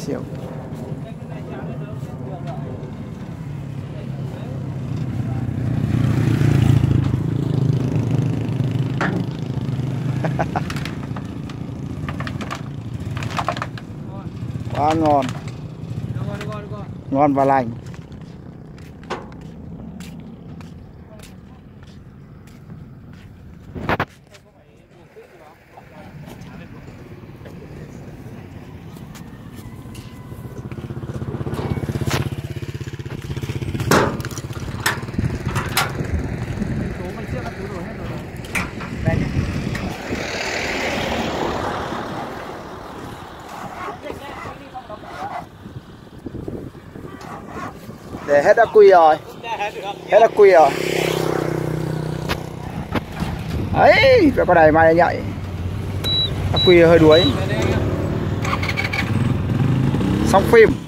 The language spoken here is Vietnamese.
Siêu. Quá ngon. Ngon và lành. Để hết ắc quy rồi. Hết ắc quy rồi. Ấy, con này mai nhạy. Ắc quy hơi đuối. Xong phim.